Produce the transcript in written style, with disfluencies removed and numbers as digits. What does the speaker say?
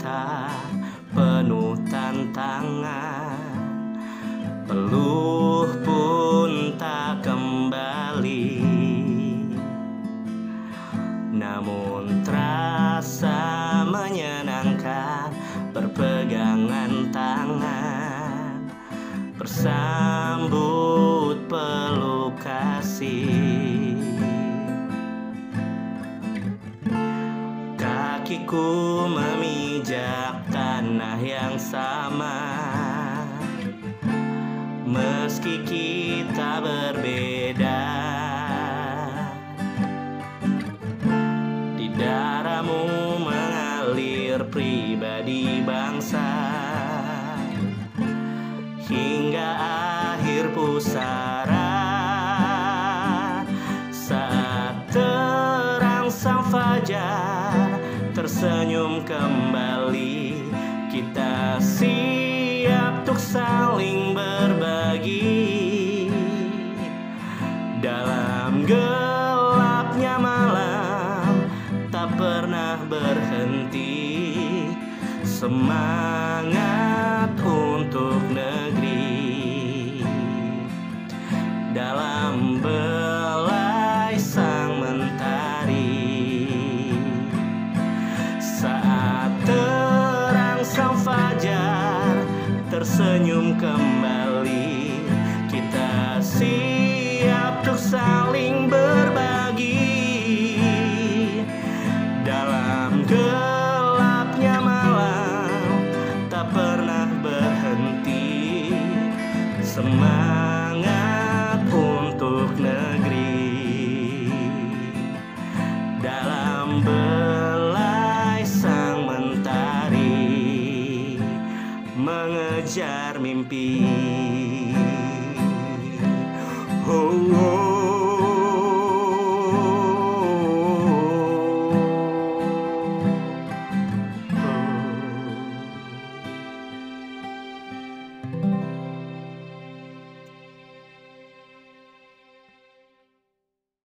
langkah penuh tantangan, peluh pun tak kembali, namun terasa menyenangkan berpegangan tangan, bersambut peluk kasih. Kakiku memijak tanah yang sama, meski kita berbeda. Di darahmu mengalir pribadi bangsa, hingga akhir pusara. Saat terang sang fajar tersenyum kembali, kita siap untuk saling berbagi. Dalam gelapnya malam tak pernah berhenti, semangat untuk negeri. Dalam belai sang mentari, saat terang sang fajar tersenyum kembali, kita siap untuk saling berbagi. Dalam gelapnya malam tak pernah berhenti, semangat untuk negeri. Dalam belai sang mentari mengejar mimpi.